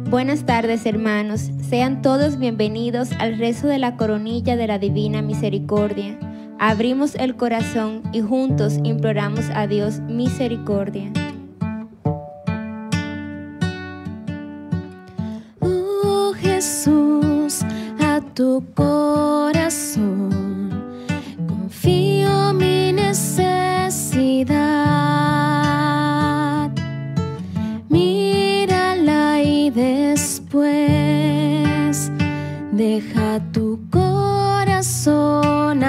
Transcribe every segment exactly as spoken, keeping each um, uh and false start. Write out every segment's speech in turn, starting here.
Buenas tardes, hermanos. Sean todos bienvenidos al rezo de la coronilla de la Divina Misericordia. Abrimos el corazón y juntos imploramos a Dios misericordia. Oh Jesús, a tu corazón confío mi necesidad. Mírala y después deja tu corazón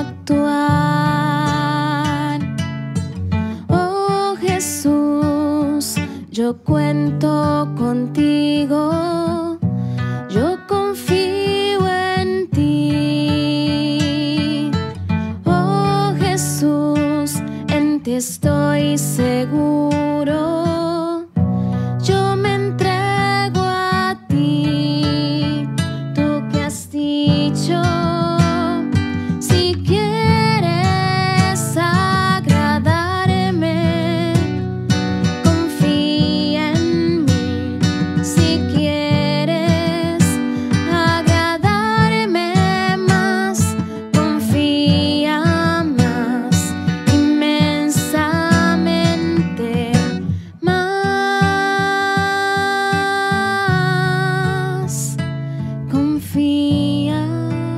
actuar. Oh Jesús, yo cuento contigo, yo confío en ti. Oh Jesús, en ti estoy seguro, yo me entrego a ti. Tú que has dicho, si quieres agradarme, confía en mí. Si quieres agradarme más, confía más, inmensamente más, confía.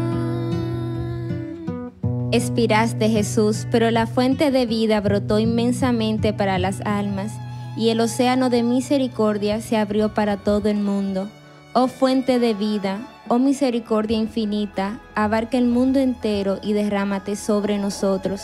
Expiraste, Jesús, pero la fuente de vida brotó inmensamente para las almas, y el océano de misericordia se abrió para todo el mundo. Oh fuente de vida, oh misericordia infinita, abarca el mundo entero y derrámate sobre nosotros.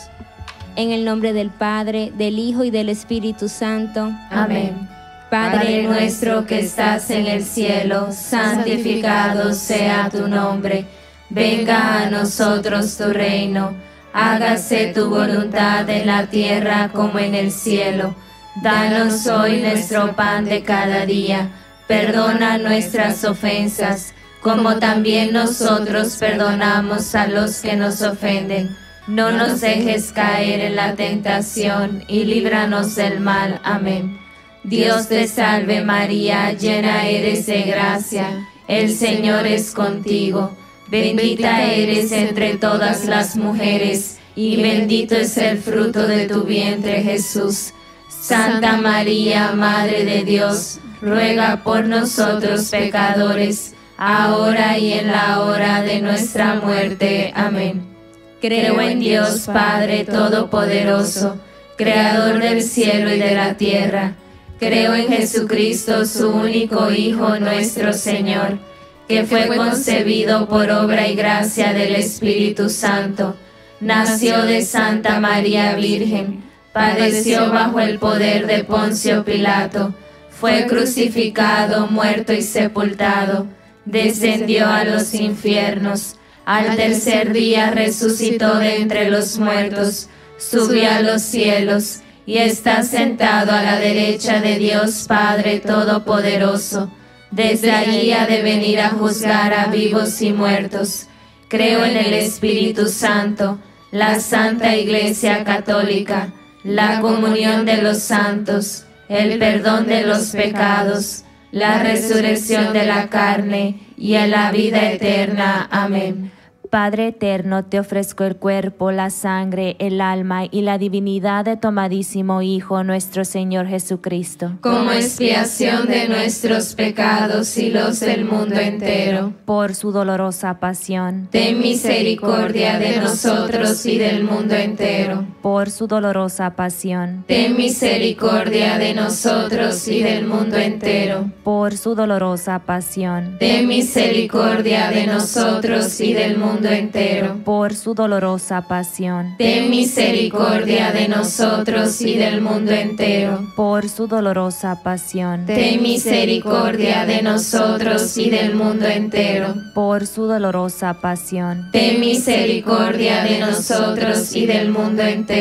En el nombre del Padre, del Hijo y del Espíritu Santo. Amén. Padre nuestro que estás en el cielo, santificado sea tu nombre. Venga a nosotros tu reino. Hágase tu voluntad en la tierra como en el cielo. Danos hoy nuestro pan de cada día. Perdona nuestras ofensas, como también nosotros perdonamos a los que nos ofenden. No nos dejes caer en la tentación y líbranos del mal. Amén. Dios te salve María, llena eres de gracia, el Señor es contigo. Bendita eres entre todas las mujeres, y bendito es el fruto de tu vientre, Jesús. Santa María, Madre de Dios, ruega por nosotros pecadores, ahora y en la hora de nuestra muerte. Amén. Creo en Dios Padre Todopoderoso, Creador del cielo y de la tierra. Creo en Jesucristo, su único Hijo, nuestro Señor, que fue concebido por obra y gracia del Espíritu Santo. Nació de Santa María Virgen, padeció bajo el poder de Poncio Pilato, fue crucificado, muerto y sepultado, descendió a los infiernos, al tercer día resucitó de entre los muertos, subió a los cielos y está sentado a la derecha de Dios Padre Todopoderoso. Desde allí ha de venir a juzgar a vivos y muertos. Creo en el Espíritu Santo, la Santa Iglesia Católica, la comunión de los santos, el perdón de los pecados, la resurrección de la carne y en la vida eterna. Amén. Padre eterno, te ofrezco el cuerpo, la sangre, el alma y la divinidad de tu amadísimo Hijo, nuestro Señor Jesucristo, como expiación de nuestros pecados y los del mundo entero. Por su dolorosa pasión, ten misericordia de nosotros y del mundo entero. Por su dolorosa pasión, ten misericordia de nosotros y del mundo entero. Por su dolorosa pasión, ten misericordia de nosotros y del mundo entero. Por su dolorosa pasión, ten misericordia de nosotros y del mundo entero. Por su dolorosa pasión, ten misericordia de nosotros y del mundo entero. Por su dolorosa pasión, ten misericordia de nosotros y del mundo entero.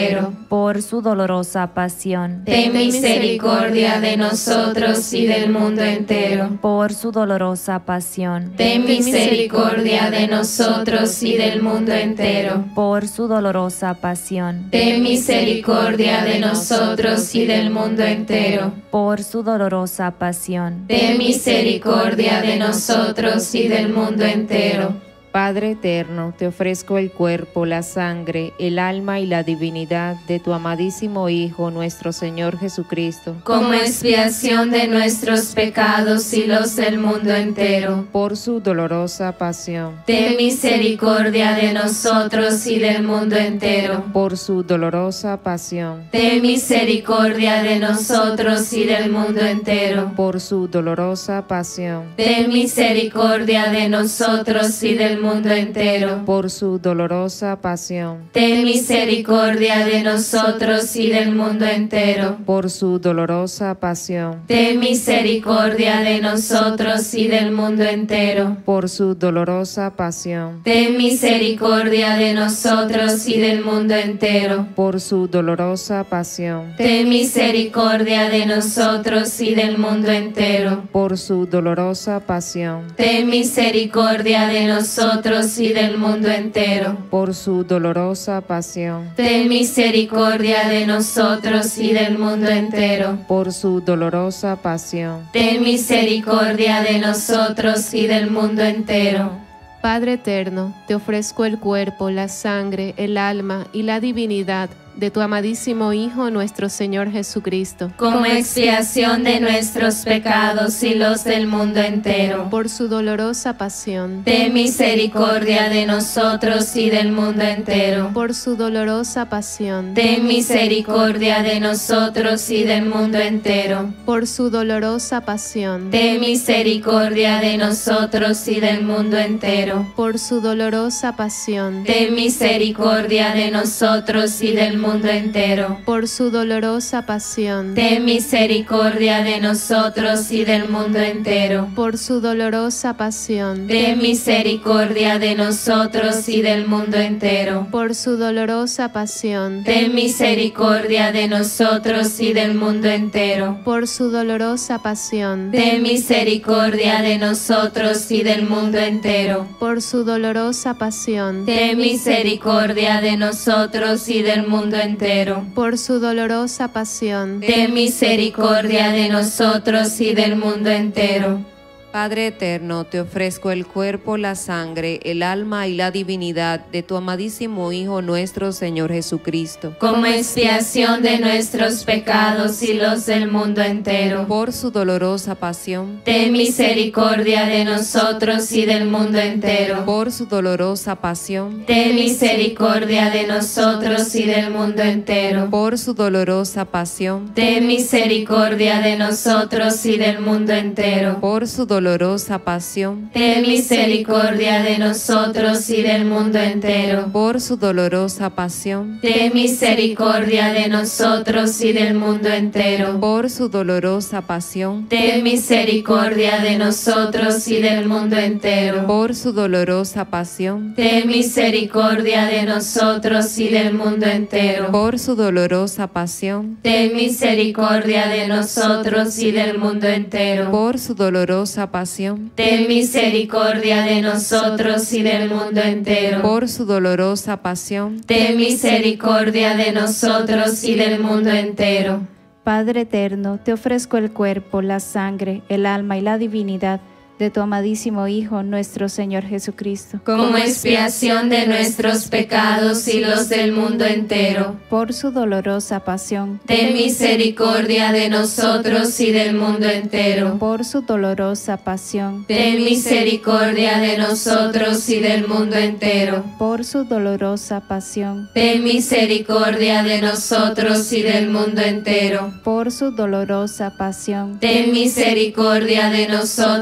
por su dolorosa pasión, ten misericordia de nosotros y del mundo entero. por su dolorosa pasión, Ten misericordia de nosotros y del mundo entero. por su dolorosa pasión, Ten misericordia de nosotros y del mundo entero. por su dolorosa pasión, Ten misericordia de nosotros y del mundo entero. Padre eterno, te ofrezco el cuerpo, la sangre, el alma y la divinidad de tu amadísimo Hijo, nuestro Señor Jesucristo, Como expiación de nuestros pecados y los del mundo entero. por su dolorosa pasión, Ten misericordia de nosotros y del mundo entero. por su dolorosa pasión, Ten misericordia de nosotros y del mundo entero. por su dolorosa pasión, Ten misericordia de nosotros y del mundo entero. por su dolorosa pasión, Ten misericordia de nosotros y del mundo entero. por su dolorosa pasión, Ten misericordia de nosotros y del mundo entero. por su dolorosa pasión, Ten misericordia de nosotros y del mundo entero. por su dolorosa pasión, Ten misericordia de nosotros y del mundo entero. por su dolorosa pasión, Ten misericordia de nosotros y del mundo entero. por su dolorosa pasión, Ten misericordia de nosotros y del mundo entero. por su dolorosa pasión, Ten misericordia de nosotros y del mundo entero. Padre eterno, te ofrezco el cuerpo, la sangre, el alma y la divinidad de tu amadísimo Hijo, nuestro Señor Jesucristo, Como expiación de nuestros pecados y los del mundo entero. por su dolorosa pasión, Ten misericordia de nosotros y del mundo entero. por su dolorosa pasión, Ten misericordia de nosotros y del mundo entero. por su dolorosa pasión, Ten misericordia de nosotros y del mundo entero. por su dolorosa pasión, Ten misericordia de nosotros y del mundo entero. por su dolorosa pasión, Ten misericordia de nosotros y del mundo entero. por su dolorosa pasión, Ten misericordia de nosotros y del mundo entero. por su dolorosa pasión, Ten misericordia de nosotros y del mundo entero. por su dolorosa pasión, Ten misericordia de nosotros y del mundo entero. por su dolorosa pasión, Ten misericordia de nosotros y del mundo entero. por su dolorosa pasión, Ten misericordia de nosotros y del mundo entero. Padre eterno, te ofrezco el cuerpo, la sangre, el alma y la divinidad de tu amadísimo Hijo, nuestro Señor Jesucristo, Como expiación de nuestros pecados y los del mundo entero. por su dolorosa pasión, Ten misericordia de nosotros y del mundo entero. por su dolorosa pasión, Ten misericordia de nosotros y del mundo entero. por su dolorosa pasión, Ten misericordia de nosotros y del mundo entero. por su dolorosa pasión, Ten misericordia de nosotros y del mundo entero. por su dolorosa pasión, Ten misericordia de nosotros y del mundo entero. por su dolorosa pasión, Ten misericordia de nosotros y del mundo entero. por su dolorosa pasión, Ten misericordia de nosotros y del mundo entero. por su dolorosa pasión, Ten misericordia de nosotros y del mundo entero. por su dolorosa pasión, Ten misericordia de nosotros y del mundo entero. por su dolorosa pasión, Ten misericordia de nosotros y del mundo entero. Padre eterno, te ofrezco el cuerpo, la sangre, el alma y la divinidad de tu amadísimo Hijo, nuestro Señor Jesucristo, Como expiación de nuestros pecados y los del mundo entero. por su dolorosa pasión, Ten misericordia de nosotros y del mundo entero. por su dolorosa pasión, Ten misericordia de nosotros y del mundo entero. por su dolorosa pasión, Ten misericordia de nosotros y del mundo entero. por su dolorosa pasión, Ten misericordia de nosotros y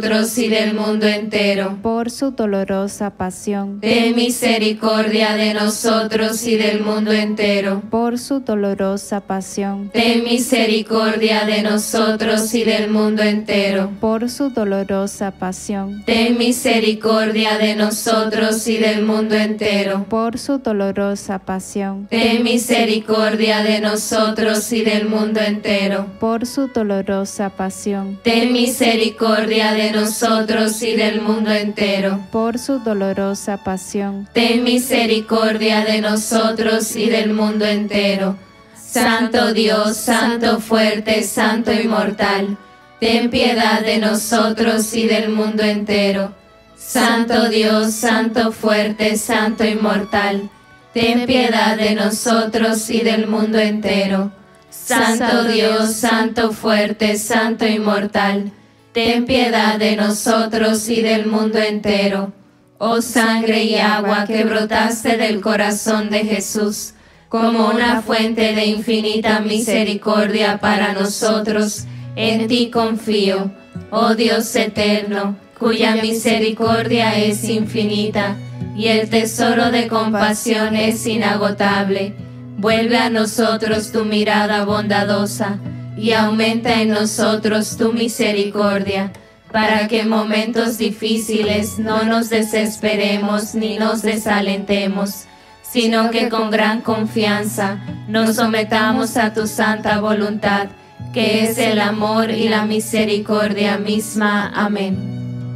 y del mundo entero. por su dolorosa pasión, Ten misericordia de nosotros y del mundo entero. por su dolorosa pasión, Ten misericordia de nosotros y del mundo entero. por su dolorosa pasión, Ten misericordia de nosotros y del mundo entero. por su dolorosa pasión, Ten misericordia de nosotros y del mundo entero. por su dolorosa pasión, Ten misericordia de nosotros y del mundo entero. por su dolorosa pasión, Ten misericordia de nosotros y del mundo entero. Santo Dios, Santo fuerte, Santo inmortal, ten piedad de nosotros y del mundo entero. Santo Dios, Santo fuerte, Santo inmortal, ten piedad de nosotros y del mundo entero. Santo Dios, Santo fuerte, Santo inmortal, ten piedad de nosotros y del mundo entero. Oh sangre y agua que brotaste del corazón de Jesús, como una fuente de infinita misericordia para nosotros, en ti confío, oh Dios eterno, cuya misericordia es infinita y el tesoro de compasión es inagotable. Vuelve a nosotros tu mirada bondadosa y aumenta en nosotros tu misericordia, para que en momentos difíciles no nos desesperemos ni nos desalentemos, sino que con gran confianza nos sometamos a tu santa voluntad, que es el amor y la misericordia misma. Amén.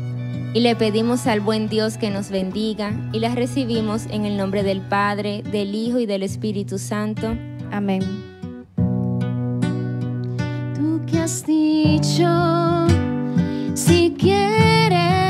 Y le pedimos al buen Dios que nos bendiga, y las recibimos en el nombre del Padre, del Hijo y del Espíritu Santo. Amén. Tú que has dicho, si quieres